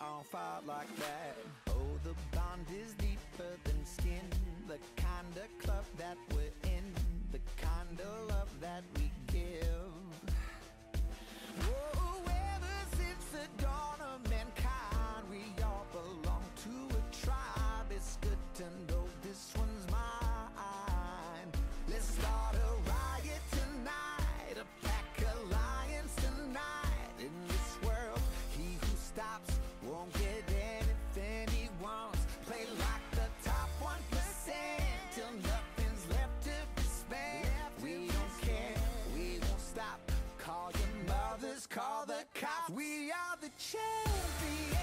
don't fight like that. Oh, the bond is deeper than skin. The kind of club that we're in, the kind of love that we give. Whoa, ever since the dawn of mankind, we all belong to a tribe. It's good to know this one's mine. Let's start a riot tonight, a pack alliance tonight. In this world, he who stops won't get anything he wants. Play like the top 1% till nothing's left to be spent. We don't care, we won't stop. Call your mothers, call the cops. We are the champions.